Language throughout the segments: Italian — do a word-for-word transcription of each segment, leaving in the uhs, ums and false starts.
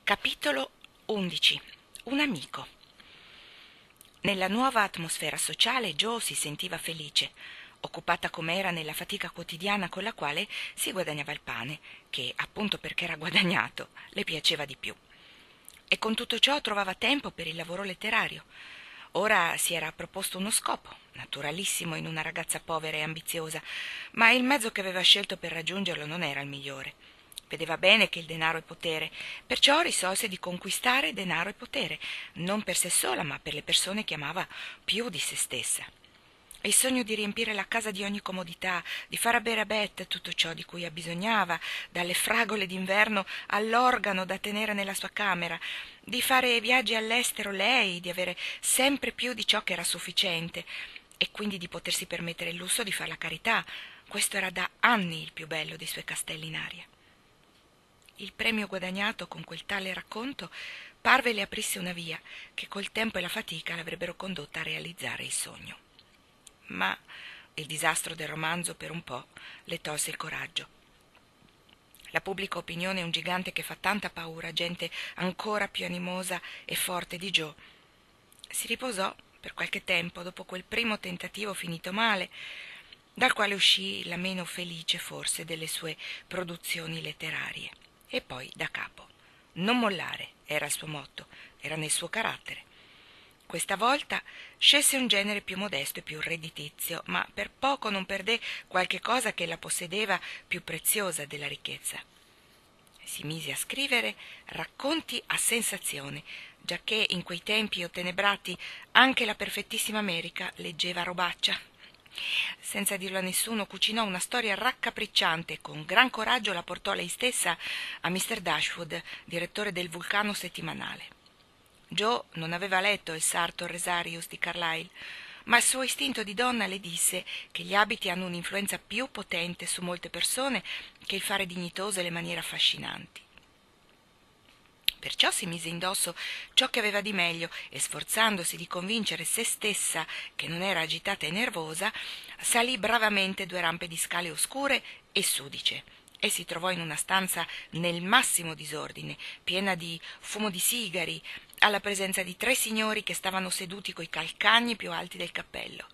Capitolo undici. Un amico. Nella nuova atmosfera sociale Jo si sentiva felice, occupata com'era nella fatica quotidiana con la quale si guadagnava il pane, che, appunto perché era guadagnato, le piaceva di più. E con tutto ciò trovava tempo per il lavoro letterario. Ora si era proposto uno scopo, naturalissimo in una ragazza povera e ambiziosa, ma il mezzo che aveva scelto per raggiungerlo non era il migliore. Vedeva bene che il denaro è potere, perciò risolse di conquistare denaro e potere, non per sé sola, ma per le persone che amava più di se stessa. Il sogno di riempire la casa di ogni comodità, di far bere a Beth tutto ciò di cui abbisognava, dalle fragole d'inverno all'organo da tenere nella sua camera, di fare viaggi all'estero lei, di avere sempre più di ciò che era sufficiente, e quindi di potersi permettere il lusso di far la carità. Questo era da anni il più bello dei suoi castelli in aria. Il premio guadagnato con quel tale racconto parve le aprisse una via che col tempo e la fatica l'avrebbero condotta a realizzare il sogno. Ma il disastro del romanzo per un po' le tolse il coraggio. La pubblica opinione è un gigante che fa tanta paura a gente ancora più animosa e forte di Jo. Si riposò per qualche tempo dopo quel primo tentativo finito male, dal quale uscì la meno felice forse delle sue produzioni letterarie. E poi da capo. Non mollare era il suo motto, era nel suo carattere. Questa volta scelse un genere più modesto e più redditizio, ma per poco non perdé qualche cosa che la possedeva più preziosa della ricchezza. Si mise a scrivere racconti a sensazione, giacché in quei tempi ottenebrati anche la perfettissima America leggeva robaccia. Senza dirlo a nessuno, cucinò una storia raccapricciante e con gran coraggio la portò lei stessa a mister Dashwood, direttore del Vulcano settimanale. Jo non aveva letto il sarto Resarius di Carlyle, ma il suo istinto di donna le disse che gli abiti hanno un'influenza più potente su molte persone che il fare dignitoso e le maniere affascinanti. Perciò si mise indosso ciò che aveva di meglio e, sforzandosi di convincere se stessa che non era agitata e nervosa, salì bravamente due rampe di scale oscure e sudice e si trovò in una stanza nel massimo disordine, piena di fumo di sigari, alla presenza di tre signori che stavano seduti coi calcagni più alti del cappello.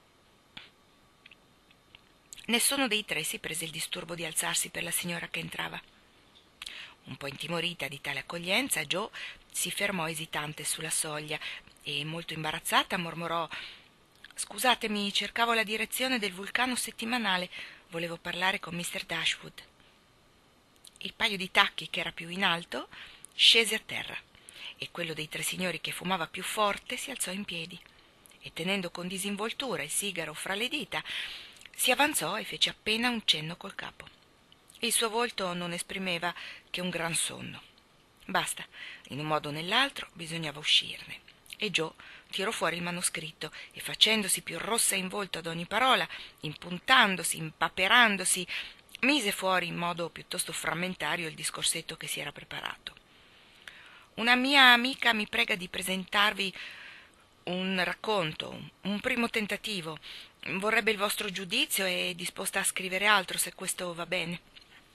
Nessuno dei tre si prese il disturbo di alzarsi per la signora che entrava. Un po' intimorita di tale accoglienza, Jo si fermò esitante sulla soglia e, molto imbarazzata, mormorò: «Scusatemi, cercavo la direzione del Vulcano settimanale. Volevo parlare con mister Dashwood». Il paio di tacchi, che era più in alto, scese a terra e quello dei tre signori che fumava più forte si alzò in piedi e, tenendo con disinvoltura il sigaro fra le dita, si avanzò e fece appena un cenno col capo. Il suo volto non esprimeva che un gran sonno. Basta, in un modo o nell'altro bisognava uscirne. E Jo tirò fuori il manoscritto e, facendosi più rossa in volto ad ogni parola, impuntandosi, impaperandosi, mise fuori in modo piuttosto frammentario il discorsetto che si era preparato. «Una mia amica mi prega di presentarvi un racconto, un primo tentativo. Vorrebbe il vostro giudizio e è disposta a scrivere altro, se questo va bene».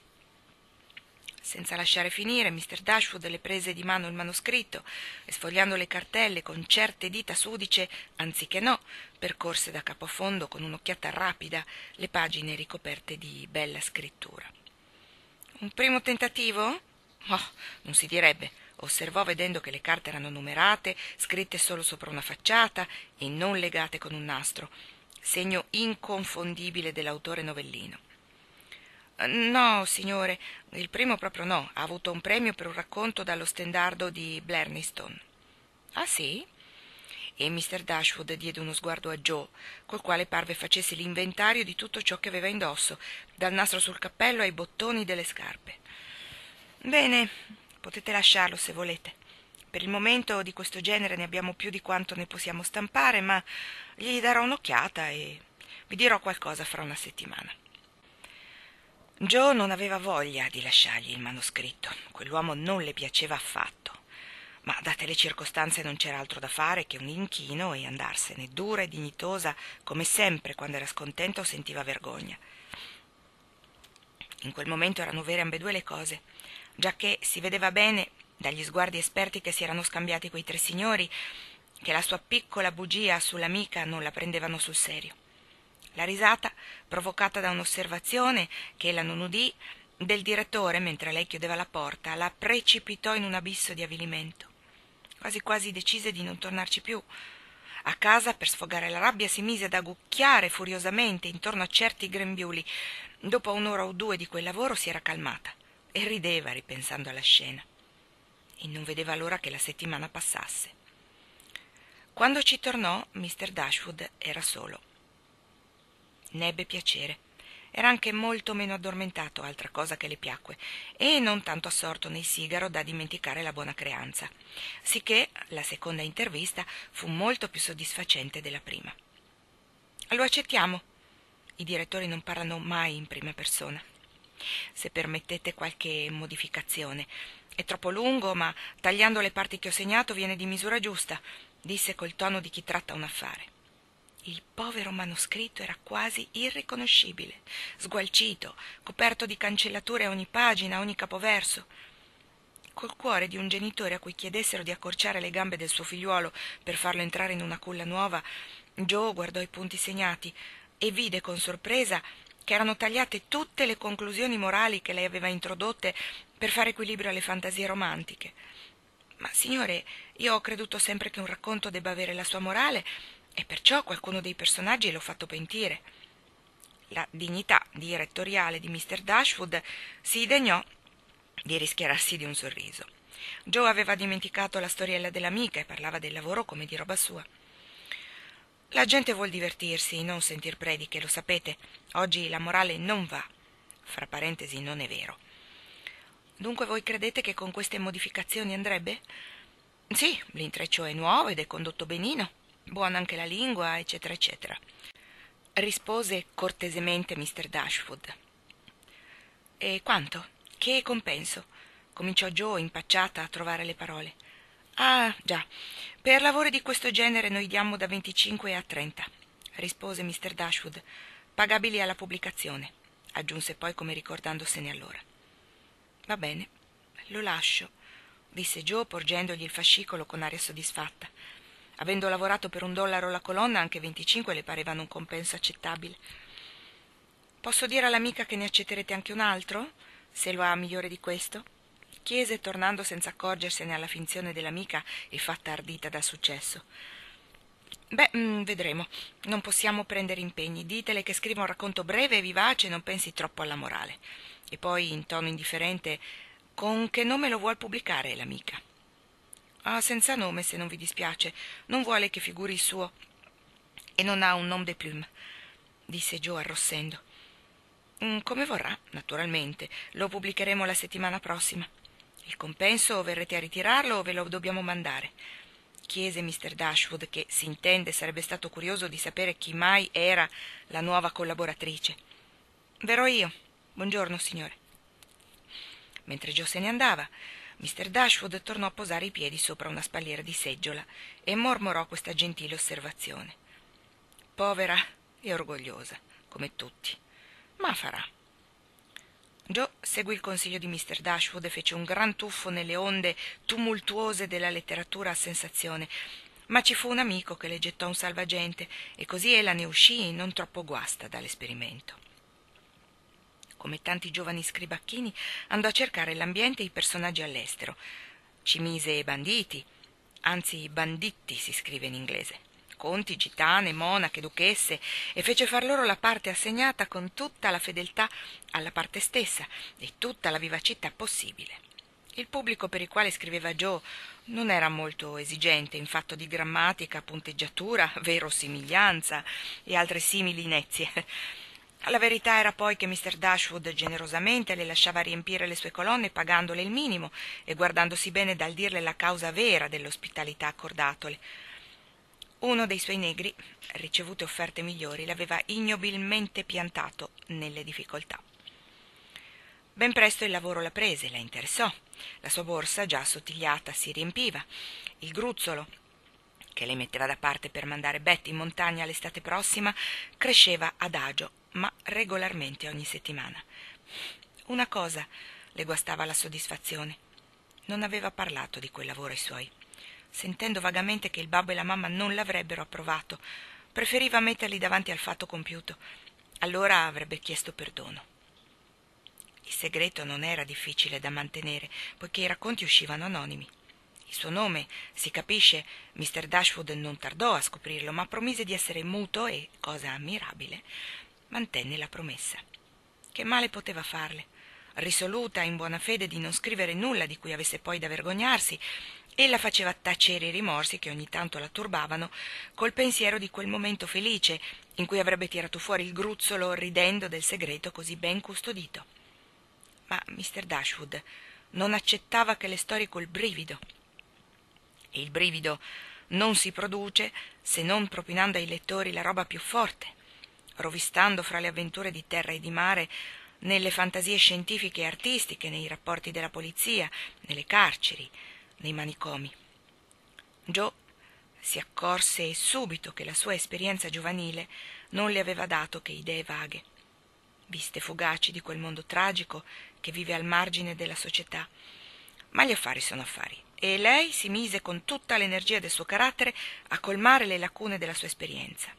Senza lasciare finire, mister Dashwood le prese di mano il manoscritto e, sfogliando le cartelle con certe dita sudice, anziché no, percorse da capo a fondo con un'occhiata rapida le pagine ricoperte di bella scrittura. «Un primo tentativo? Oh, non si direbbe», osservò vedendo che le carte erano numerate, scritte solo sopra una facciata e non legate con un nastro, segno inconfondibile dell'autore novellino. «No, signore, il primo proprio no. Ha avuto un premio per un racconto dallo stendardo di Blerniston». «Ah, sì?» E mister Dashwood diede uno sguardo a Jo, col quale parve facesse l'inventario di tutto ciò che aveva indosso, dal nastro sul cappello ai bottoni delle scarpe. «Bene, potete lasciarlo se volete. Per il momento di questo genere ne abbiamo più di quanto ne possiamo stampare, ma gli darò un'occhiata e vi dirò qualcosa fra una settimana». Jo non aveva voglia di lasciargli il manoscritto. Quell'uomo non le piaceva affatto. Ma date le circostanze non c'era altro da fare che un inchino e andarsene, dura e dignitosa come sempre quando era scontenta o sentiva vergogna. In quel momento erano vere ambedue le cose, giacché si vedeva bene dagli sguardi esperti che si erano scambiati quei tre signori, che la sua piccola bugia sull'amica non la prendevano sul serio. La risata, provocata da un'osservazione che ella non udì, del direttore mentre lei chiudeva la porta, la precipitò in un abisso di avvilimento. Quasi quasi decise di non tornarci più. A casa, per sfogare la rabbia, si mise ad agucchiare furiosamente intorno a certi grembiuli. Dopo un'ora o due di quel lavoro si era calmata e rideva ripensando alla scena. E non vedeva l'ora che la settimana passasse. Quando ci tornò, mister Dashwood era solo. Ne ebbe piacere. Era anche molto meno addormentato, altra cosa che le piacque, e non tanto assorto nel sigaro da dimenticare la buona creanza, sicché la seconda intervista fu molto più soddisfacente della prima. Lo accettiamo. I direttori non parlano mai in prima persona. Se permettete qualche modificazione. È troppo lungo, ma tagliando le parti che ho segnato viene di misura giusta, disse col tono di chi tratta un affare. Il povero manoscritto era quasi irriconoscibile, sgualcito, coperto di cancellature a ogni pagina, a ogni capoverso. Col cuore di un genitore a cui chiedessero di accorciare le gambe del suo figliuolo per farlo entrare in una culla nuova, Joe guardò i punti segnati e vide con sorpresa che erano tagliate tutte le conclusioni morali che lei aveva introdotte per fare equilibrio alle fantasie romantiche. Ma, signore, io ho creduto sempre che un racconto debba avere la sua morale, e perciò qualcuno dei personaggi l'ho fatto pentire. La dignità direttoriale di mister Dashwood si degnò di rischiararsi di un sorriso. Joe aveva dimenticato la storiella dell'amica e parlava del lavoro come di roba sua. La gente vuol divertirsi, non sentir prediche, lo sapete. Oggi la morale non va. Fra parentesi, non è vero. Dunque voi credete che con queste modificazioni andrebbe? Sì, l'intreccio è nuovo ed è condotto benino. Buona anche la lingua, eccetera, eccetera, rispose cortesemente mister Dashwood. E quanto? Che compenso? Cominciò Joe, impacciata, a trovare le parole. Ah, già, per lavori di questo genere noi diamo da venticinque a trenta, rispose mister Dashwood, pagabili alla pubblicazione, aggiunse poi come ricordandosene allora. Va bene, lo lascio, disse Joe porgendogli il fascicolo con aria soddisfatta. Avendo lavorato per un dollaro la colonna, anche venticinque le parevano un compenso accettabile. Posso dire all'amica che ne accetterete anche un altro, se lo ha migliore di questo? Chiese, tornando senza accorgersene alla finzione dell'amica e fatta ardita dal successo. Beh, mh, vedremo. Non possiamo prendere impegni. Ditele che scriva un racconto breve e vivace e non pensi troppo alla morale. E poi, in tono indifferente, con che nome lo vuol pubblicare l'amica? Ah, senza nome, se non vi dispiace. Non vuole che figuri il suo. E non ha un nom de plume, disse Joe arrossendo. Mm, come vorrà, naturalmente. Lo pubblicheremo la settimana prossima. Il compenso verrete a ritirarlo o ve lo dobbiamo mandare? Chiese mister Dashwood, che, si intende, sarebbe stato curioso di sapere chi mai era la nuova collaboratrice. Verrò io. Buongiorno, signore. Mentre Joe se ne andava, mister Dashwood tornò a posare i piedi sopra una spalliera di seggiola e mormorò questa gentile osservazione. Povera e orgogliosa, come tutti, ma farà. Joe seguì il consiglio di mister Dashwood e fece un gran tuffo nelle onde tumultuose della letteratura a sensazione, ma ci fu un amico che le gettò un salvagente e così ella ne uscì non troppo guasta dall'esperimento. Come tanti giovani scribacchini, andò a cercare l'ambiente e i personaggi all'estero. Ci mise banditi, anzi banditti si scrive in inglese, conti, gitane, monache, duchesse, e fece far loro la parte assegnata con tutta la fedeltà alla parte stessa e tutta la vivacità possibile. Il pubblico per il quale scriveva Joe non era molto esigente in fatto di grammatica, punteggiatura, verosimiglianza e altre simili inezie. La verità era poi che mister Dashwood generosamente le lasciava riempire le sue colonne pagandole il minimo e guardandosi bene dal dirle la causa vera dell'ospitalità accordatole. Uno dei suoi negri, ricevute offerte migliori, l'aveva ignobilmente piantato nelle difficoltà. Ben presto il lavoro la prese, la interessò. La sua borsa, già assottigliata, si riempiva. Il gruzzolo, che lei metteva da parte per mandare Betty in montagna l'estate prossima, cresceva adagio, ma regolarmente ogni settimana. Una cosa le guastava la soddisfazione. non aveva parlato di quel lavoro ai suoi. Sentendo vagamente che il babbo e la mamma non l'avrebbero approvato, preferiva metterli davanti al fatto compiuto. Allora avrebbe chiesto perdono. Il segreto non era difficile da mantenere, poiché i racconti uscivano anonimi. Il suo nome, si capisce, mister Dashwood non tardò a scoprirlo, ma promise di essere muto e, cosa ammirabile, mantenne la promessa. Che male poteva farle? Risoluta in buona fede di non scrivere nulla di cui avesse poi da vergognarsi, ella faceva tacere i rimorsi che ogni tanto la turbavano col pensiero di quel momento felice in cui avrebbe tirato fuori il gruzzolo ridendo del segreto così ben custodito. Ma mister Dashwood non accettava che le storie col brivido. E il brivido non si produce se non propinando ai lettori la roba più forte, rovistando fra le avventure di terra e di mare, nelle fantasie scientifiche e artistiche, nei rapporti della polizia, nelle carceri, nei manicomi. Joe si accorse subito che la sua esperienza giovanile non le aveva dato che idee vaghe, viste fugaci di quel mondo tragico che vive al margine della società. Ma gli affari sono affari, e lei si mise con tutta l'energia del suo carattere a colmare le lacune della sua esperienza.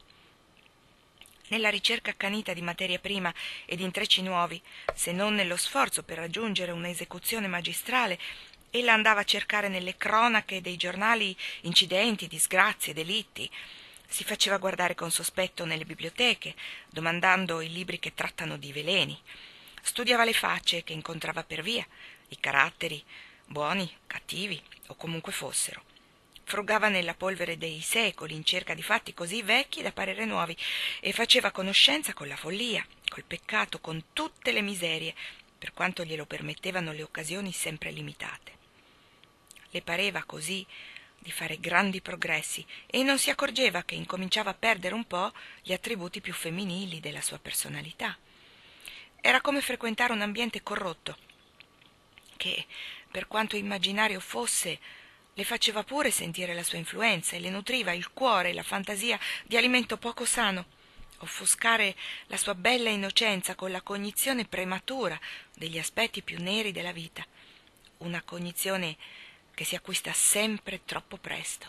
Nella ricerca accanita di materia prima e di intrecci nuovi, se non nello sforzo per raggiungere un'esecuzione magistrale, ella andava a cercare nelle cronache dei giornali incidenti, disgrazie, delitti. Si faceva guardare con sospetto nelle biblioteche, domandando i libri che trattano di veleni. Studiava le facce che incontrava per via, i caratteri, buoni, cattivi o comunque fossero. Frugava nella polvere dei secoli in cerca di fatti così vecchi da parere nuovi e faceva conoscenza con la follia, col peccato, con tutte le miserie, per quanto glielo permettevano le occasioni sempre limitate. Le pareva così di fare grandi progressi e non si accorgeva che incominciava a perdere un po' gli attributi più femminili della sua personalità. Era come frequentare un ambiente corrotto, che, per quanto immaginario fosse, le faceva pure sentire la sua influenza e le nutriva il cuore e la fantasia di alimento poco sano, offuscare la sua bella innocenza con la cognizione prematura degli aspetti più neri della vita, una cognizione che si acquista sempre troppo presto.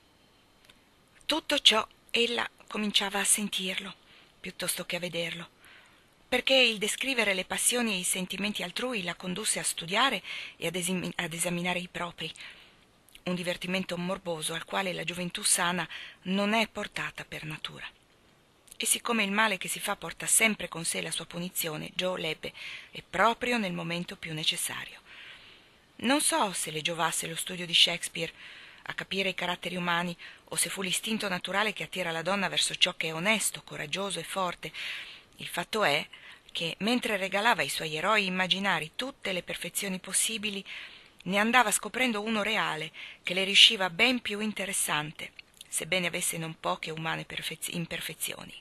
Tutto ciò ella cominciava a sentirlo, piuttosto che a vederlo, perché il descrivere le passioni e i sentimenti altrui la condusse a studiare e ad, esim- ad esaminare i propri, un divertimento morboso al quale la gioventù sana non è portata per natura. E siccome il male che si fa porta sempre con sé la sua punizione, Joe l'ebbe, e proprio nel momento più necessario. Non so se le giovasse lo studio di Shakespeare a capire i caratteri umani o se fu l'istinto naturale che attira la donna verso ciò che è onesto, coraggioso e forte. Il fatto è che, mentre regalava ai suoi eroi immaginari tutte le perfezioni possibili, ne andava scoprendo uno reale che le riusciva ben più interessante, sebbene avesse non poche umane perfez- imperfezioni.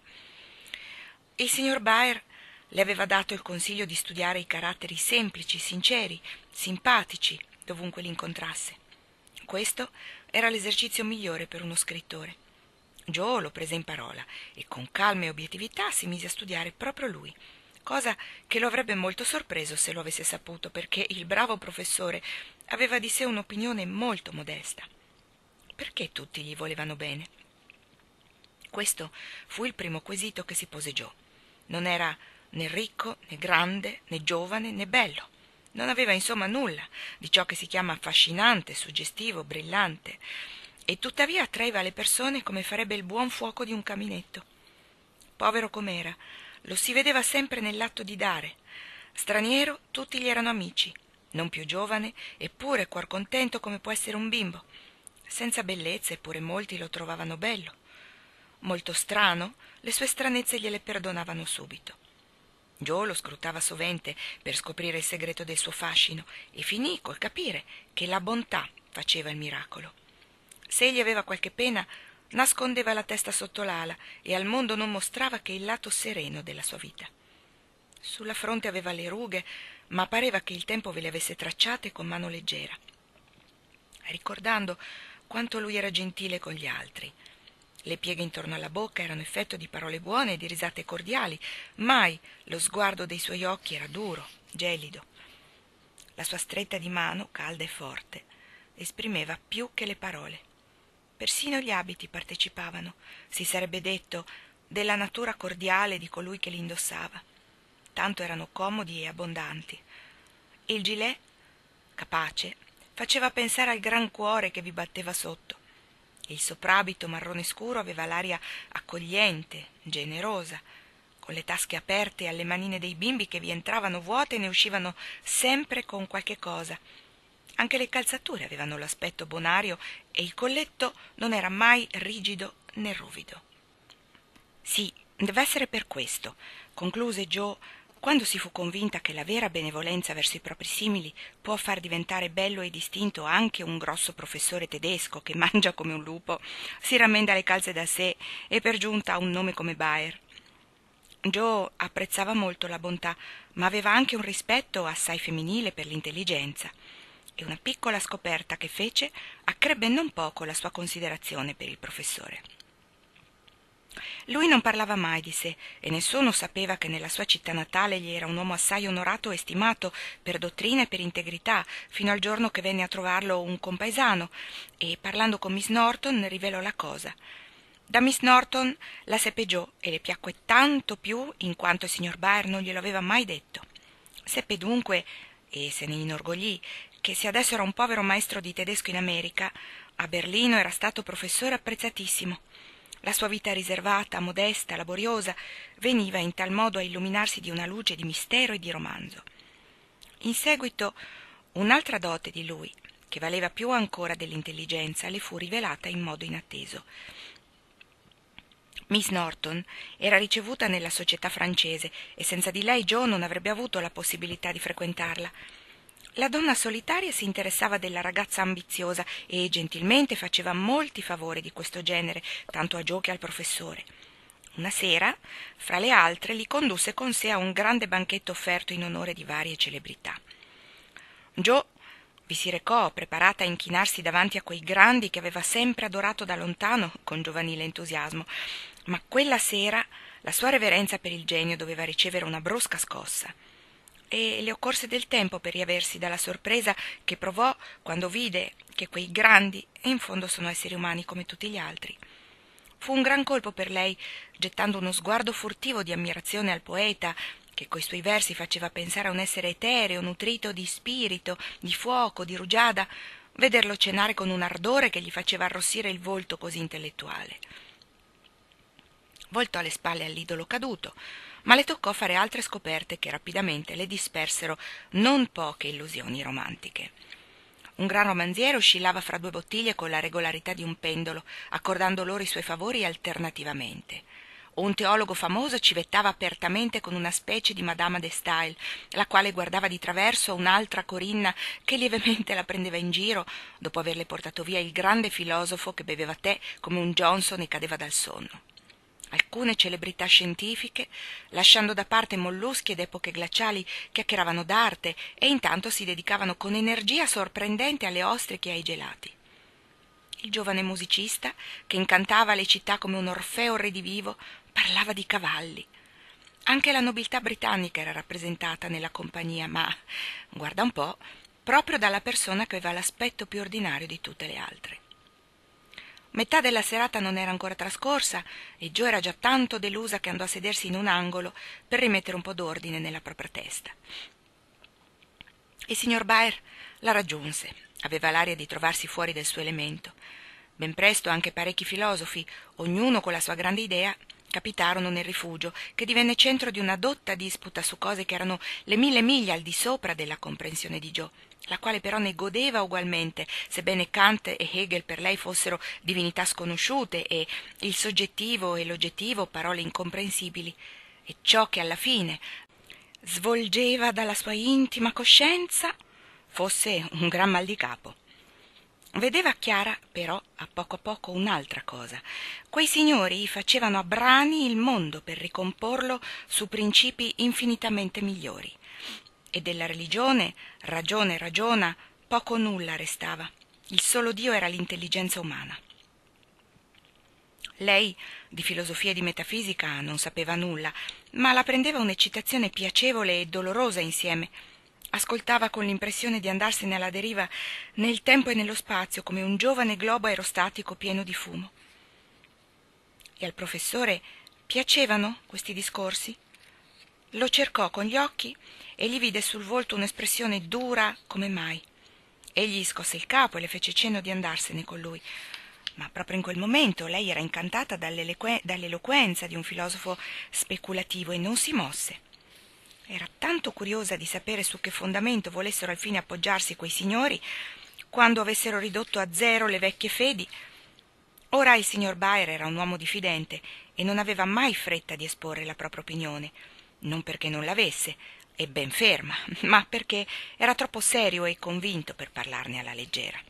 Il signor Byre le aveva dato il consiglio di studiare i caratteri semplici, sinceri, simpatici, dovunque li incontrasse. Questo era l'esercizio migliore per uno scrittore. Joe lo prese in parola e con calma e obiettività si mise a studiare proprio lui, cosa che lo avrebbe molto sorpreso se lo avesse saputo, perché il bravo professore aveva di sé un'opinione molto modesta. Perché tutti gli volevano bene? Questo fu il primo quesito che si pose Joe. Non era né ricco, né grande, né giovane, né bello. Non aveva insomma nulla di ciò che si chiama affascinante, suggestivo, brillante, e tuttavia attraeva le persone come farebbe il buon fuoco di un caminetto. Povero com'era, lo si vedeva sempre nell'atto di dare. Straniero, tutti gli erano amici, non più giovane, eppure cuor contento come può essere un bimbo. Senza bellezza, eppure molti lo trovavano bello. Molto strano, le sue stranezze gliele perdonavano subito. Joe lo scrutava sovente per scoprire il segreto del suo fascino e finì col capire che la bontà faceva il miracolo. Se egli aveva qualche pena, nascondeva la testa sotto l'ala e al mondo non mostrava che il lato sereno della sua vita. Sulla fronte aveva le rughe, ma pareva che il tempo ve le avesse tracciate con mano leggera, ricordando quanto lui era gentile con gli altri. Le pieghe intorno alla bocca erano effetto di parole buone e di risate cordiali, mai lo sguardo dei suoi occhi era duro, gelido. La sua stretta di mano, calda e forte, esprimeva più che le parole. Persino gli abiti partecipavano, si sarebbe detto, della natura cordiale di colui che li indossava. Tanto erano comodi e abbondanti. Il gilet, capace, faceva pensare al gran cuore che vi batteva sotto. Il soprabito marrone scuro aveva l'aria accogliente, generosa, con le tasche aperte alle manine dei bimbi che vi entravano vuote e ne uscivano sempre con qualche cosa. Anche le calzature avevano l'aspetto bonario e il colletto non era mai rigido né ruvido. Sì, deve essere per questo, concluse Jo, quando si fu convinta che la vera benevolenza verso i propri simili può far diventare bello e distinto anche un grosso professore tedesco che mangia come un lupo, si rammenda le calze da sé e per giunta ha un nome come Baer. Jo apprezzava molto la bontà, ma aveva anche un rispetto assai femminile per l'intelligenza, e una piccola scoperta che fece accrebbe non poco la sua considerazione per il professore. Lui non parlava mai di sé e nessuno sapeva che nella sua città natale egli era un uomo assai onorato e stimato per dottrina e per integrità, fino al giorno che venne a trovarlo un compaesano e, parlando con Miss Norton, rivelò la cosa. Da Miss Norton la seppe Jo e le piacque tanto più in quanto il signor Baer non glielo aveva mai detto. Seppe dunque, e se ne inorgoglì, che se adesso era un povero maestro di tedesco in America, a Berlino era stato professore apprezzatissimo. La sua vita riservata, modesta, laboriosa, veniva in tal modo a illuminarsi di una luce di mistero e di romanzo. In seguito un'altra dote di lui, che valeva più ancora dell'intelligenza, le fu rivelata in modo inatteso. Miss Norton era ricevuta nella società francese e senza di lei Jo non avrebbe avuto la possibilità di frequentarla. La donna solitaria si interessava della ragazza ambiziosa e gentilmente faceva molti favori di questo genere, tanto a Jo che al professore. Una sera, fra le altre, li condusse con sé a un grande banchetto offerto in onore di varie celebrità. Jo vi si recò, preparata a inchinarsi davanti a quei grandi che aveva sempre adorato da lontano con giovanile entusiasmo, ma quella sera la sua reverenza per il genio doveva ricevere una brusca scossa. E le occorse del tempo per riaversi dalla sorpresa che provò quando vide che quei grandi in fondo sono esseri umani come tutti gli altri. Fu un gran colpo per lei, gettando uno sguardo furtivo di ammirazione al poeta, che coi suoi versi faceva pensare a un essere etereo, nutrito di spirito, di fuoco, di rugiada, vederlo cenare con un ardore che gli faceva arrossire il volto così intellettuale. Voltò le spalle all'idolo caduto, ma le toccò fare altre scoperte che rapidamente le dispersero non poche illusioni romantiche. Un gran romanziere oscillava fra due bottiglie con la regolarità di un pendolo, accordando loro i suoi favori alternativamente. Un teologo famoso civettava apertamente con una specie di Madama de Staël, la quale guardava di traverso un'altra Corinna che lievemente la prendeva in giro dopo averle portato via il grande filosofo che beveva tè come un Johnson e cadeva dal sonno. Alcune celebrità scientifiche, lasciando da parte molluschi ed epoche glaciali, chiacchieravano d'arte e intanto si dedicavano con energia sorprendente alle ostriche e ai gelati. Il giovane musicista, che incantava le città come un Orfeo redivivo, parlava di cavalli. Anche la nobiltà britannica era rappresentata nella compagnia, ma, guarda un po', proprio dalla persona che aveva l'aspetto più ordinario di tutte le altre. Metà della serata non era ancora trascorsa e Jo era già tanto delusa che andò a sedersi in un angolo per rimettere un po' d'ordine nella propria testa. Il signor Baer la raggiunse. Aveva l'aria di trovarsi fuori del suo elemento. Ben presto anche parecchi filosofi, ognuno con la sua grande idea, capitarono nel rifugio, che divenne centro di una dotta disputa su cose che erano le mille miglia al di sopra della comprensione di Jo, la quale però ne godeva ugualmente, sebbene Kant e Hegel per lei fossero divinità sconosciute e il soggettivo e l'oggettivo parole incomprensibili, e ciò che alla fine svolgeva dalla sua intima coscienza fosse un gran mal di capo. Vedeva chiara, però, a poco a poco un'altra cosa. Quei signori facevano a brani il mondo per ricomporlo su principi infinitamente migliori. E della religione, ragione ragiona, poco o nulla restava. Il solo Dio era l'intelligenza umana. Lei di filosofia e di metafisica non sapeva nulla, ma la prendeva un'eccitazione piacevole e dolorosa insieme. Ascoltava con l'impressione di andarsene alla deriva nel tempo e nello spazio, come un giovane globo aerostatico pieno di fumo. E al professore piacevano questi discorsi? Lo cercò con gli occhi e gli vide sul volto un'espressione dura come mai. Egli scosse il capo e le fece cenno di andarsene con lui. Ma proprio in quel momento lei era incantata dall'eloquenza di un filosofo speculativo e non si mosse. Era tanto curiosa di sapere su che fondamento volessero alfine appoggiarsi quei signori quando avessero ridotto a zero le vecchie fedi. Ora il signor Baer era un uomo diffidente e non aveva mai fretta di esporre la propria opinione, non perché non l'avesse, e ben ferma, ma perché era troppo serio e convinto per parlarne alla leggera.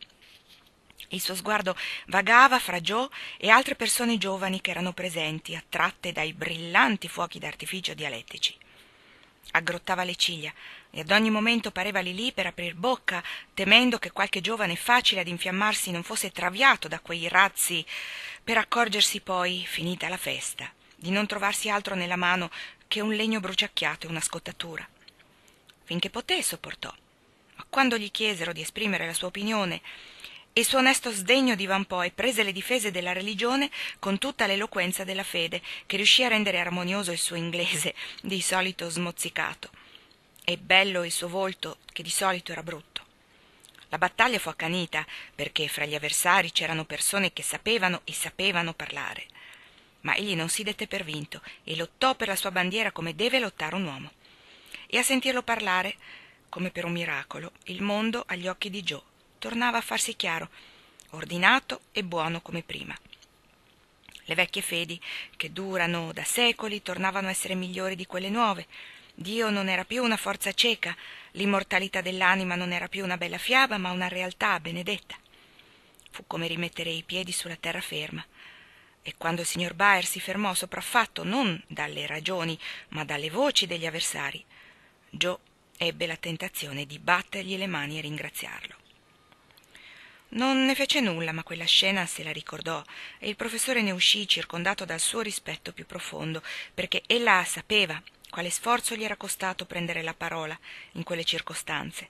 Il suo sguardo vagava fra Joe e altre persone giovani che erano presenti, attratte dai brillanti fuochi d'artificio dialettici. Aggrottava le ciglia e ad ogni momento pareva lì lì per aprir bocca, temendo che qualche giovane facile ad infiammarsi non fosse traviato da quei razzi, per accorgersi poi, finita la festa, di non trovarsi altro nella mano che un legno bruciacchiato e una scottatura. Finché poté sopportò, ma quando gli chiesero di esprimere la sua opinione, il suo onesto sdegno divampò e prese le difese della religione con tutta l'eloquenza della fede, che riuscì a rendere armonioso il suo inglese, di solito smozzicato, e bello il suo volto, che di solito era brutto. La battaglia fu accanita, perché fra gli avversari c'erano persone che sapevano e sapevano parlare. Ma egli non si dette per vinto e lottò per la sua bandiera come deve lottare un uomo. E a sentirlo parlare, come per un miracolo, il mondo agli occhi di Joe tornava a farsi chiaro, ordinato e buono come prima. Le vecchie fedi, che durano da secoli, tornavano a essere migliori di quelle nuove. Dio non era più una forza cieca, l'immortalità dell'anima non era più una bella fiaba, ma una realtà benedetta. Fu come rimettere i piedi sulla terraferma. E quando il signor Baer si fermò sopraffatto non dalle ragioni, ma dalle voci degli avversari, Joe ebbe la tentazione di battergli le mani e ringraziarlo. Non ne fece nulla, ma quella scena se la ricordò e il professore ne uscì circondato dal suo rispetto più profondo, perché ella sapeva quale sforzo gli era costato prendere la parola in quelle circostanze.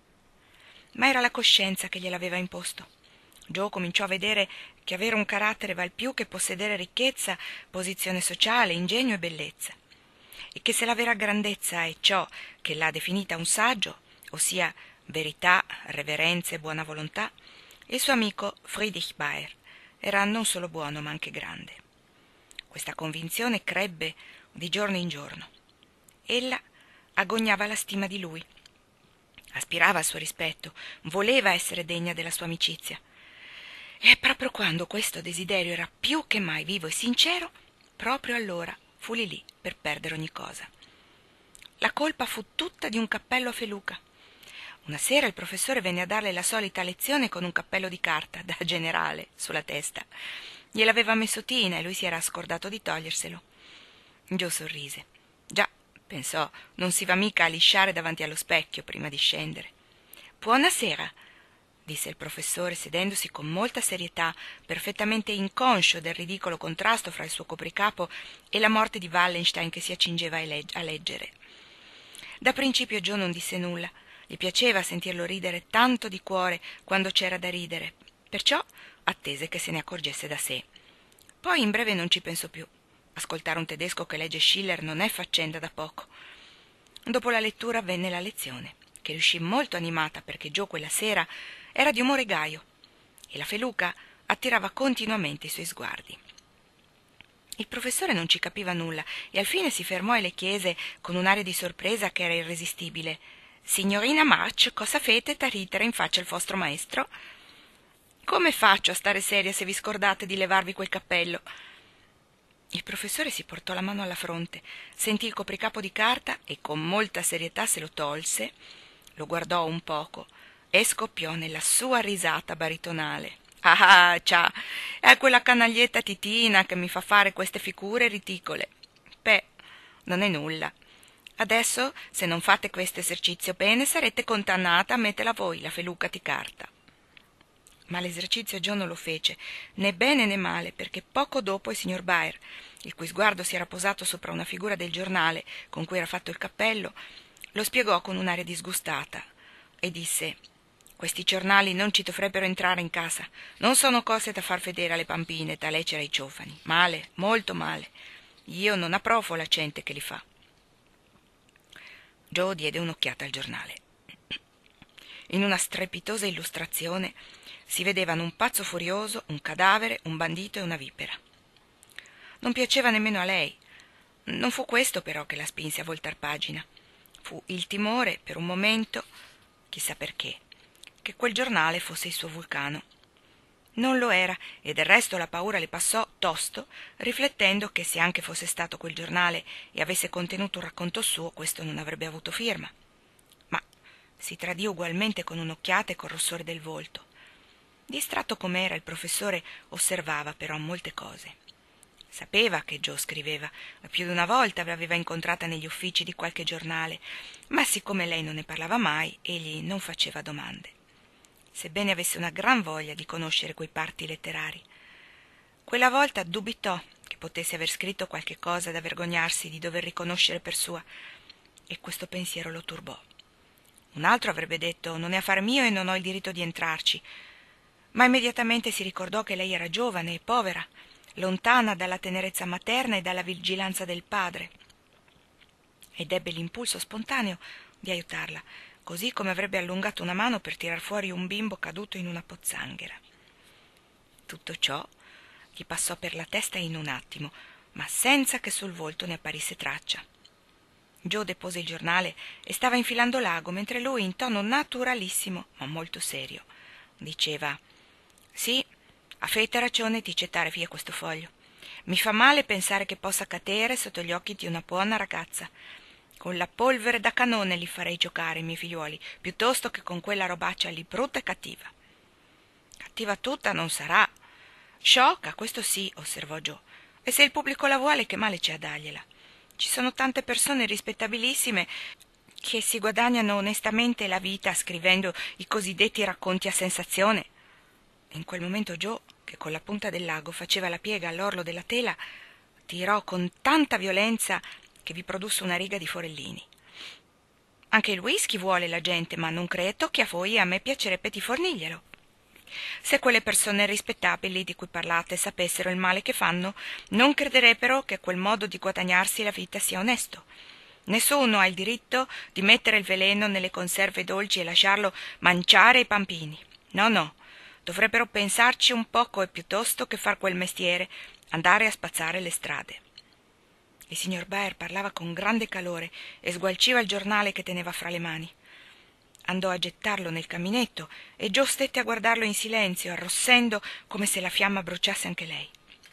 Ma era la coscienza che gliel'aveva imposto. Joe cominciò a vedere che avere un carattere val più che possedere ricchezza, posizione sociale, ingegno e bellezza, e che se la vera grandezza è ciò che l'ha definita un saggio, ossia verità, reverenza e buona volontà, il suo amico Friedrich Baer era non solo buono ma anche grande. Questa convinzione crebbe di giorno in giorno. Ella agognava la stima di lui, aspirava al suo rispetto, voleva essere degna della sua amicizia. E proprio quando questo desiderio era più che mai vivo e sincero, proprio allora fu lì lì per perdere ogni cosa. La colpa fu tutta di un cappello a feluca. Una sera il professore venne a darle la solita lezione con un cappello di carta, da generale, sulla testa. Gliel'aveva messo Tina e lui si era scordato di toglierselo. Joe sorrise. Già, pensò, non si va mica a lisciare davanti allo specchio prima di scendere. Buonasera, disse il professore sedendosi con molta serietà, perfettamente inconscio del ridicolo contrasto fra il suo copricapo e la morte di Wallenstein che si accingeva a, legg- a leggere. Da principio Joe non disse nulla. Gli piaceva sentirlo ridere tanto di cuore quando c'era da ridere, perciò attese che se ne accorgesse da sé. Poi in breve non ci pensò più. Ascoltare un tedesco che legge Schiller non è faccenda da poco. Dopo la lettura venne la lezione, che riuscì molto animata perché Joe quella sera era di umore gaio e la feluca attirava continuamente i suoi sguardi. Il professore non ci capiva nulla e al fine si fermò e le chiese con un'aria di sorpresa che era irresistibile: «Signorina March, cosa fete da ridere in faccia al vostro maestro?» «Come faccio a stare seria se vi scordate di levarvi quel cappello?» Il professore si portò la mano alla fronte, sentì il copricapo di carta e con molta serietà se lo tolse, lo guardò un poco e scoppiò nella sua risata baritonale. «Ah, cià, è quella canaglietta Titina che mi fa fare queste figure ridicole. Beh, non è nulla. Adesso, se non fate questo esercizio bene, sarete condannata a metterla voi, la feluca di carta». Ma l'esercizio Joe non lo fece, né bene né male, perché poco dopo il signor Baer, il cui sguardo si era posato sopra una figura del giornale con cui era fatto il cappello, Lo spiegò con un'aria disgustata e disse: «Questi giornali non ci dovrebbero entrare in casa. Non sono cose da far vedere alle bambine, da leggere ai giovani. Male, molto male. Io non approvo la gente che li fa». Joe diede un'occhiata al giornale. In una strepitosa illustrazione si vedevano un pazzo furioso, un cadavere, un bandito e una vipera. Non piaceva nemmeno a lei. Non fu questo però che la spinse a voltar pagina. Fu il timore, per un momento, chissà perché, che quel giornale fosse il suo Vulcano. Non lo era, e del resto la paura le passò tosto, riflettendo che se anche fosse stato quel giornale e avesse contenuto un racconto suo, questo non avrebbe avuto firma. Ma si tradì ugualmente con un'occhiata e col rossore del volto. Distratto com'era, il professore osservava però molte cose. Sapeva che Joe scriveva, più di una volta l'aveva incontrata negli uffici di qualche giornale, ma siccome lei non ne parlava mai, egli non faceva domande, sebbene avesse una gran voglia di conoscere quei parti letterari. Quella volta dubitò che potesse aver scritto qualche cosa da vergognarsi di dover riconoscere per sua, e questo pensiero lo turbò. Un altro avrebbe detto: «Non è affar mio e non ho il diritto di entrarci», ma immediatamente si ricordò che lei era giovane e povera, lontana dalla tenerezza materna e dalla vigilanza del padre, ed ebbe l'impulso spontaneo di aiutarla, così come avrebbe allungato una mano per tirar fuori un bimbo caduto in una pozzanghera. Tutto ciò gli passò per la testa in un attimo, ma senza che sul volto ne apparisse traccia. Joe depose il giornale e stava infilando l'ago mentre lui, in tono naturalissimo ma molto serio, diceva: «Sì, avete ragione di gettare via questo foglio. Mi fa male pensare che possa cadere sotto gli occhi di una buona ragazza. Con la polvere da cannone li farei giocare i miei figliuoli, piuttosto che con quella robaccia lì brutta e cattiva». «Cattiva tutta non sarà. Sciocca, questo sì», osservò Joe. «E se il pubblico la vuole, che male c'è a dargliela? Ci sono tante persone rispettabilissime che si guadagnano onestamente la vita scrivendo i cosiddetti racconti a sensazione». In quel momento Joe, che con la punta del lago faceva la piega all'orlo della tela, tirò con tanta violenza che vi produsse una riga di forellini. «Anche il whisky vuole la gente, ma non credo che a voi e a me piacerebbe di fornirglielo. Se quelle persone rispettabili di cui parlate sapessero il male che fanno, non crederebbero che quel modo di guadagnarsi la vita sia onesto. Nessuno ha il diritto di mettere il veleno nelle conserve dolci e lasciarlo mangiare ai bambini. No, no. Dovrebbero pensarci un poco e piuttosto che far quel mestiere, andare a spazzare le strade». Il signor Baer parlava con grande calore e sgualciva il giornale che teneva fra le mani. Andò a gettarlo nel caminetto e Joe stette a guardarlo in silenzio, arrossendo come se la fiamma bruciasse anche lei.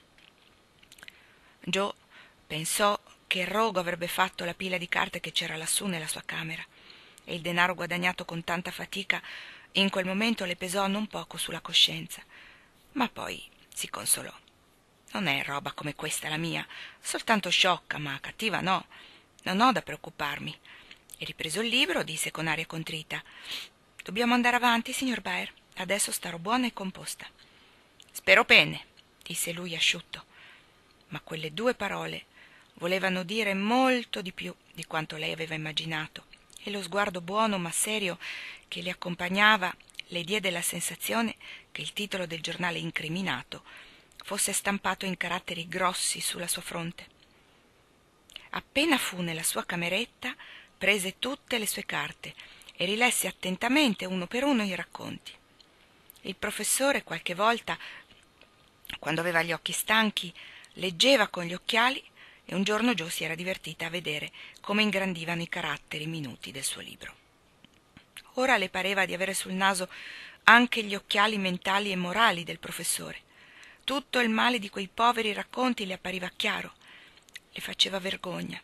Joe pensò che il rogo avrebbe fatto la pila di carte che c'era lassù nella sua camera, e il denaro guadagnato con tanta fatica in quel momento le pesò non poco sulla coscienza, ma poi si consolò. «Non è roba come questa la mia, soltanto sciocca, ma cattiva no. Non ho da preoccuparmi». E ripreso il libro, disse con aria contrita: «Dobbiamo andare avanti, signor Baer. Adesso starò buona e composta». «Spero bene», disse lui asciutto, ma quelle due parole volevano dire molto di più di quanto lei aveva immaginato, e lo sguardo buono ma serio che le accompagnava le diede la sensazione che il titolo del giornale incriminato fosse stampato in caratteri grossi sulla sua fronte. Appena fu nella sua cameretta, prese tutte le sue carte e rilesse attentamente uno per uno i racconti. Il professore qualche volta, quando aveva gli occhi stanchi, leggeva con gli occhiali, e un giorno Joe si era divertita a vedere come ingrandivano i caratteri minuti del suo libro. Ora le pareva di avere sul naso anche gli occhiali mentali e morali del professore. Tutto il male di quei poveri racconti le appariva chiaro, le faceva vergogna.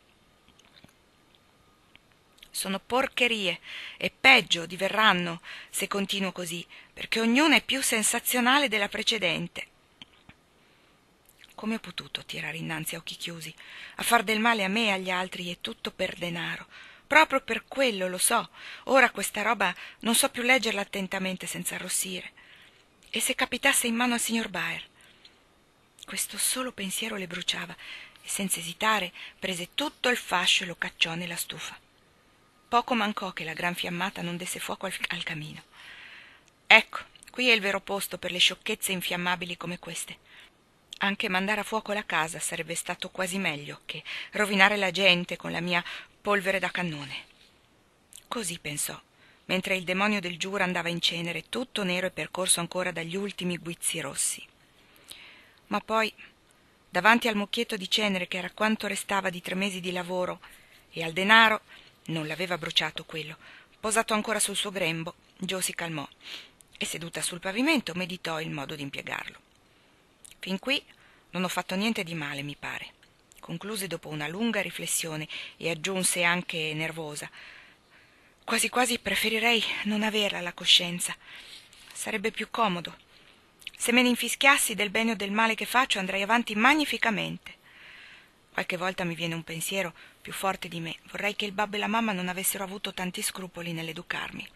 «Sono porcherie, e peggio diverranno se continuo così, perché ognuna è più sensazionale della precedente». Come ho potuto tirare innanzi a occhi chiusi, a far del male a me e agli altri, e tutto per denaro? Proprio per quello, lo so. Ora questa roba non so più leggerla attentamente senza arrossire. E se capitasse in mano al signor Baer? Questo solo pensiero le bruciava, e senza esitare prese tutto il fascio e lo cacciò nella stufa. Poco mancò che la gran fiammata non desse fuoco al, al camino. Ecco, qui è il vero posto per le sciocchezze infiammabili come queste. Anche mandare a fuoco la casa sarebbe stato quasi meglio che rovinare la gente con la mia polvere da cannone. Così pensò, mentre il demonio del giura andava in cenere, tutto nero e percorso ancora dagli ultimi guizzi rossi. Ma poi, davanti al mucchietto di cenere che era quanto restava di tre mesi di lavoro, e al denaro, non l'aveva bruciato quello, posato ancora sul suo grembo, Joe si calmò e, seduta sul pavimento, meditò il modo di impiegarlo. Fin qui non ho fatto niente di male, mi pare, concluse dopo una lunga riflessione e aggiunse anche nervosa. Quasi quasi preferirei non averla la coscienza. Sarebbe più comodo. Se me ne infischiassi del bene o del male che faccio, andrei avanti magnificamente. Qualche volta mi viene un pensiero più forte di me. Vorrei che il babbo e la mamma non avessero avuto tanti scrupoli nell'educarmi.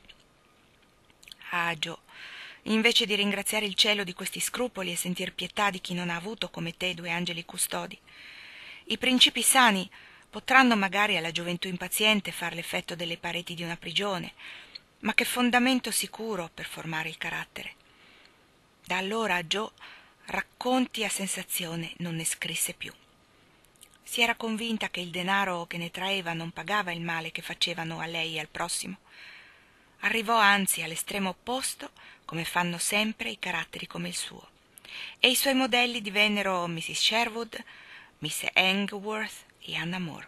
Ah, Joe, invece di ringraziare il cielo di questi scrupoli e sentir pietà di chi non ha avuto come te due angeli custodi, i principi sani potranno magari alla gioventù impaziente far l'effetto delle pareti di una prigione, ma che fondamento sicuro per formare il carattere. Da allora a Joe racconti a sensazione non ne scrisse più. Si era convinta che il denaro che ne traeva non pagava il male che facevano a lei e al prossimo. Arrivò anzi all'estremo opposto, come fanno sempre i caratteri come il suo, e i suoi modelli divennero missis Sherwood, miss Engleworth e Anna Moore.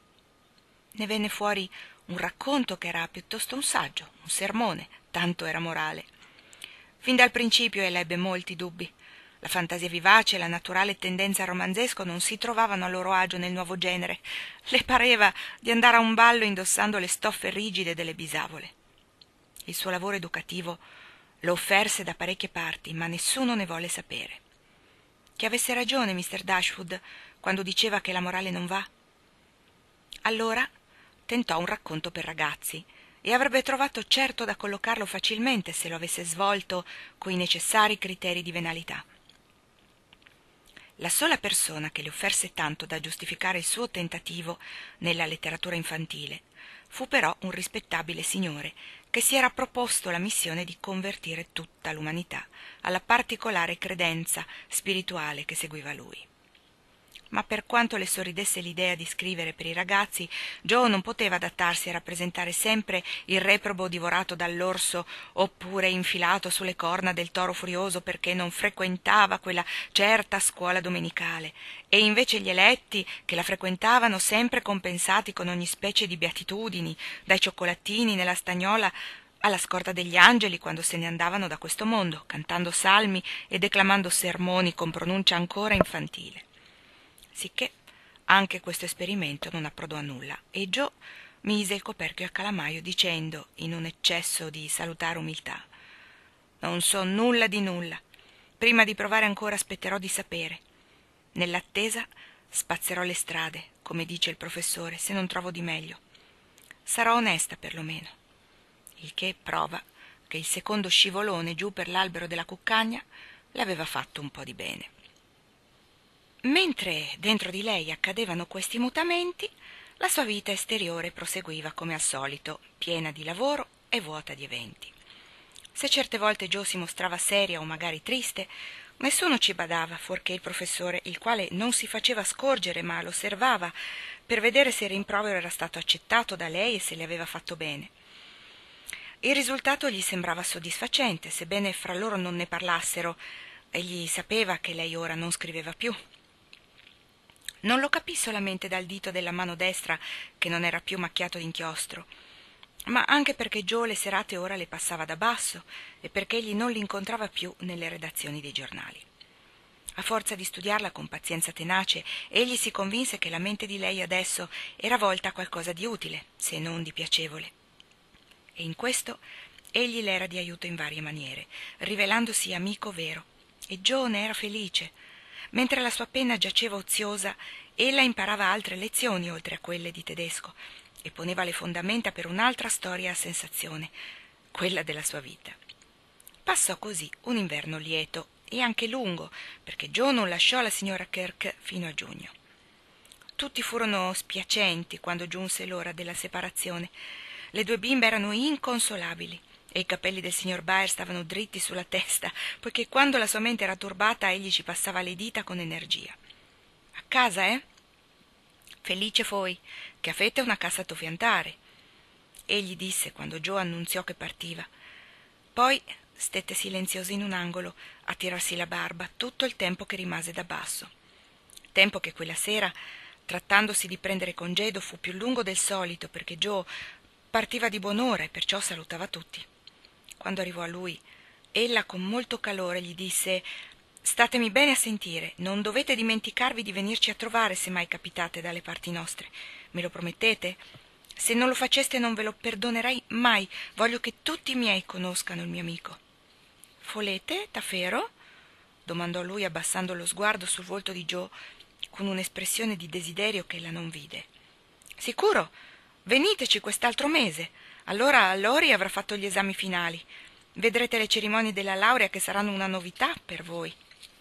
Ne venne fuori un racconto che era piuttosto un saggio, un sermone, tanto era morale. Fin dal principio ella ebbe molti dubbi. La fantasia vivace e la naturale tendenza al romanzesco non si trovavano a loro agio nel nuovo genere. Le pareva di andare a un ballo indossando le stoffe rigide delle bisavole. Il suo lavoro educativo lo offerse da parecchie parti, ma nessuno ne volle sapere. Che avesse ragione mister Dashwood quando diceva che la morale non va. Allora tentò un racconto per ragazzi e avrebbe trovato certo da collocarlo facilmente se lo avesse svolto coi necessari criteri di venalità. La sola persona che le offerse tanto da giustificare il suo tentativo nella letteratura infantile fu però un rispettabile signore che si era proposto la missione di convertire tutta l'umanità alla particolare credenza spirituale che seguiva lui. Ma per quanto le sorridesse l'idea di scrivere per i ragazzi, Joe non poteva adattarsi a rappresentare sempre il reprobo divorato dall'orso oppure infilato sulle corna del toro furioso perché non frequentava quella certa scuola domenicale, e invece gli eletti che la frequentavano sempre compensati con ogni specie di beatitudini, dai cioccolatini nella stagnola alla scorta degli angeli quando se ne andavano da questo mondo, cantando salmi e declamando sermoni con pronuncia ancora infantile. Sicché anche questo esperimento non approdò a nulla e Joe mise il coperchio al calamaio dicendo, in un eccesso di salutare umiltà: «Non so nulla di nulla. Prima di provare ancora aspetterò di sapere. Nell'attesa spazzerò le strade, come dice il professore, se non trovo di meglio. Sarò onesta perlomeno». Il che prova che il secondo scivolone giù per l'albero della cuccagna le aveva fatto un po' di bene. Mentre dentro di lei accadevano questi mutamenti, la sua vita esteriore proseguiva come al solito, piena di lavoro e vuota di eventi. Se certe volte Joe si mostrava seria o magari triste, nessuno ci badava fuorché il professore, il quale non si faceva scorgere ma lo osservava per vedere se il rimprovero era stato accettato da lei e se le aveva fatto bene. Il risultato gli sembrava soddisfacente, sebbene fra loro non ne parlassero. Egli sapeva che lei ora non scriveva più. Non lo capì solamente dal dito della mano destra che non era più macchiato d'inchiostro, ma anche perché Joe le serate ora le passava da basso e perché egli non l'incontrava più nelle redazioni dei giornali. A forza di studiarla con pazienza tenace, egli si convinse che la mente di lei adesso era volta a qualcosa di utile, se non di piacevole. E in questo egli le era di aiuto in varie maniere, rivelandosi amico vero, e Joe ne era felice. Mentre la sua penna giaceva oziosa, ella imparava altre lezioni oltre a quelle di tedesco e poneva le fondamenta per un'altra storia a sensazione, quella della sua vita. Passò così un inverno lieto e anche lungo, perché Joe non lasciò la signora Kirk fino a giugno. Tutti furono spiacenti quando giunse l'ora della separazione, Le due bimbe erano inconsolabili e i capelli del signor Baer stavano dritti sulla testa, poiché quando la sua mente era turbata egli ci passava le dita con energia. A casa, eh? Felice voi, che avete una casa da fiantare, egli disse quando Joe annunziò che partiva. Poi stette silenzioso in un angolo a tirarsi la barba tutto il tempo che rimase da basso. Tempo che quella sera, trattandosi di prendere congedo, fu più lungo del solito perché Joe partiva di buon'ora e perciò salutava tutti. Quando arrivò a lui, ella con molto calore gli disse: «Statemi bene a sentire, non dovete dimenticarvi di venirci a trovare se mai capitate dalle parti nostre. Me lo promettete? Se non lo faceste non ve lo perdonerei mai. Voglio che tutti i miei conoscano il mio amico». «Volete, davvero?» domandò lui abbassando lo sguardo sul volto di Joe con un'espressione di desiderio che ella non vide. «Sicuro? Veniteci quest'altro mese. Allora Lori avrà fatto gli esami finali. Vedrete le cerimonie della laurea che saranno una novità per voi».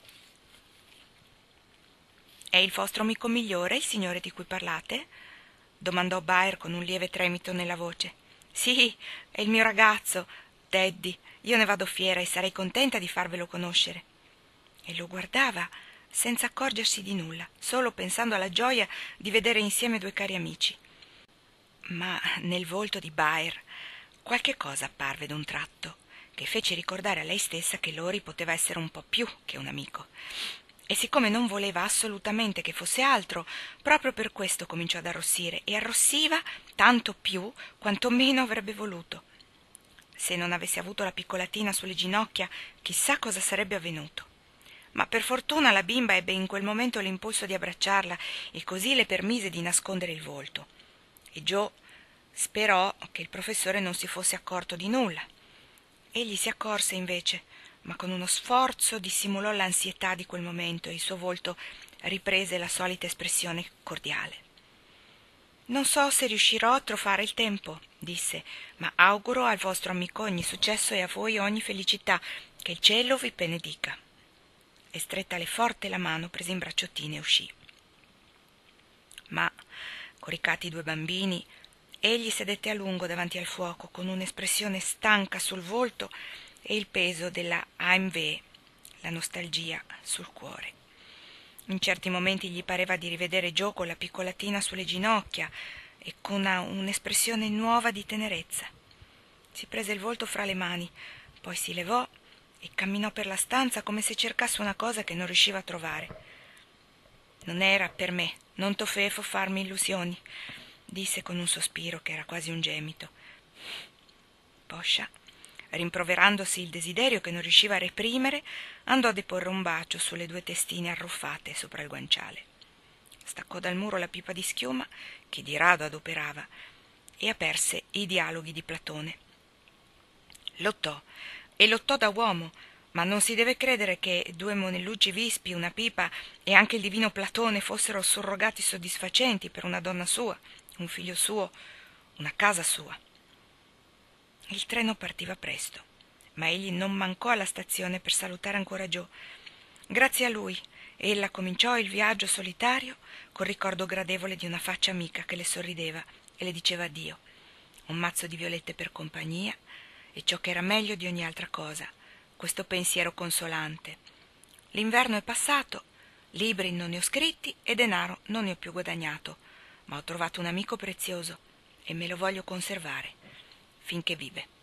«È il vostro amico migliore, il signore di cui parlate?» domandò Baer con un lieve tremito nella voce. «Sì, è il mio ragazzo, Teddy. Io ne vado fiera e sarei contenta di farvelo conoscere». E lo guardava senza accorgersi di nulla, solo pensando alla gioia di vedere insieme due cari amici. Ma nel volto di Baer qualche cosa apparve d'un tratto, che fece ricordare a lei stessa che Lori poteva essere un po' più che un amico. E siccome non voleva assolutamente che fosse altro, proprio per questo cominciò ad arrossire, e arrossiva tanto più quanto meno avrebbe voluto. Se non avesse avuto la piccolatina sulle ginocchia, chissà cosa sarebbe avvenuto. Ma per fortuna la bimba ebbe in quel momento l'impulso di abbracciarla e così le permise di nascondere il volto. E Joe sperò che il professore non si fosse accorto di nulla. Egli si accorse invece, ma con uno sforzo dissimulò l'ansietà di quel momento e il suo volto riprese la solita espressione cordiale. «Non so se riuscirò a trovare il tempo», disse, «ma auguro al vostro amico ogni successo e a voi ogni felicità. Che il cielo vi benedica». E strettale forte la mano, prese in bracciottine e uscì. Ma, coricati i due bambini, egli sedette a lungo davanti al fuoco con un'espressione stanca sul volto e il peso della Heimweh, la nostalgia, sul cuore. In certi momenti gli pareva di rivedere Joe con la piccolatina sulle ginocchia e con una, un'espressione nuova di tenerezza. Si prese il volto fra le mani, poi si levò e camminò per la stanza come se cercasse una cosa che non riusciva a trovare. «Non era per me, non t'offevo farmi illusioni», disse con un sospiro che era quasi un gemito. Poscia, rimproverandosi il desiderio che non riusciva a reprimere, andò a deporre un bacio sulle due testine arruffate sopra il guanciale. Staccò dal muro la pipa di schiuma, che di rado adoperava, e aperse i dialoghi di Platone. Lottò, e lottò da uomo, ma non si deve credere che due monellucci vispi, una pipa e anche il divino Platone fossero surrogati soddisfacenti per una donna sua, un figlio suo, una casa sua. Il treno partiva presto, ma egli non mancò alla stazione per salutare ancora Joe. Grazie a lui, ella cominciò il viaggio solitario col ricordo gradevole di una faccia amica che le sorrideva e le diceva addio, un mazzo di violette per compagnia e ciò che era meglio di ogni altra cosa, questo pensiero consolante. L'inverno è passato, libri non ne ho scritti e denaro non ne ho più guadagnato, ma ho trovato un amico prezioso e me lo voglio conservare finché vive.